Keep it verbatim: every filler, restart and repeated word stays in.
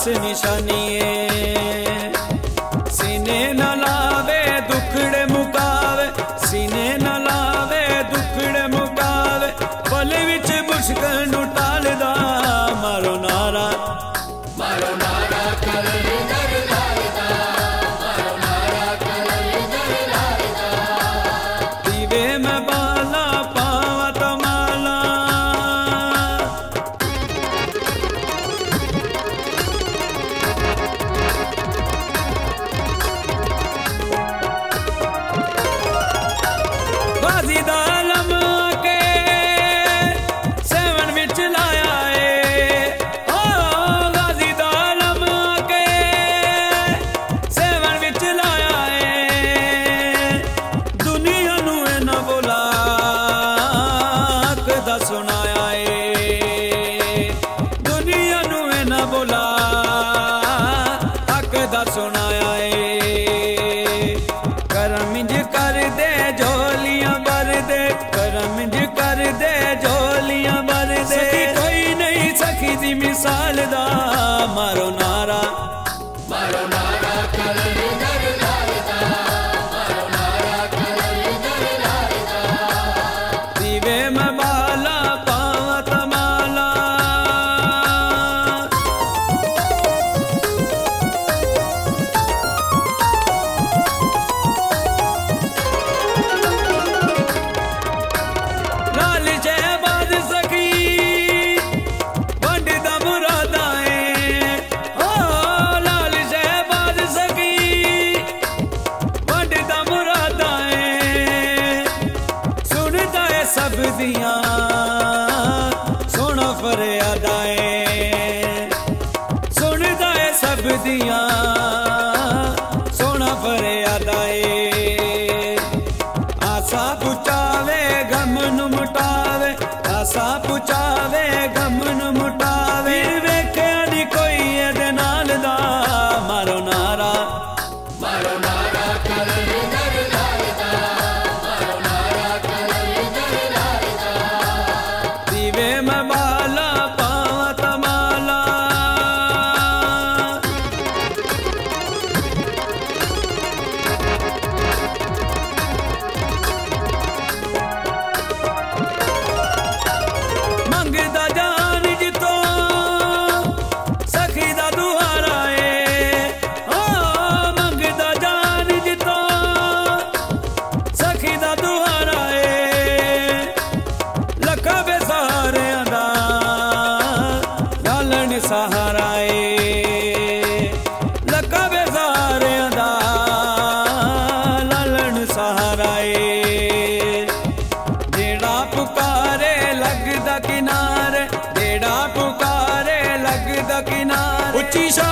खास निशानिए। सीने न लावे दुखड़े मुकावे, सीने न लावे दुखड़े मुकावे, पल विच मुश्किल नु टालदा। मारो नारा मारो नारा कलर दर लालदा, मारो नारा कलर दर लालदा। दीवे में बाला पावा तमाला, गाजी दा लम के सेवन विच लाया है। ओ गाजी दा लम के सेवन विच लाया है। दुनिया नू ना बोला कदा सुनाया है, दुनिया नू ना बोला कदा सुनाया है। करम इंज कर दे झोलियां भर दे, करम इंज कर दे झोलियां भर दे। सखी कोई नहीं सखी दी मिसाल दा। मारो नारा मारो नारा कलर दर लालदा, मारो नारा कलर दर लालदा। दीवे में बाला पावा तमाला, लाल शहबाज सखी वंड दा मुरादा है। ओ लाल शहबाज सखी वंड दा मुरादा है। सुनदा है सब दियां सोना फरियादा है, सुनदा है सब दियां सोना फरियादा है। आसा पुचावे गम नु मुटावे, आसा पुचावे गम नु मुटावे। वेख्या नी कोई एदे नाल दा। मारो नारा मारो नारा कलर दर लालदा, मारो नारा कलर दर लालदा। दीवे में बाला पावा तमाला, मंगदा जान जितो सखी दा दुआरा है। ओ मंगदा जान जितो सखी दा दुआरा है। लखा बेसहारे दा लालन सहारा है, लखा बेसहारे दा लालन सहारा है। जेड़ा पुकारे लगदा किनारे, जेड़ा पुकारे लगदा किनारे। उच्ची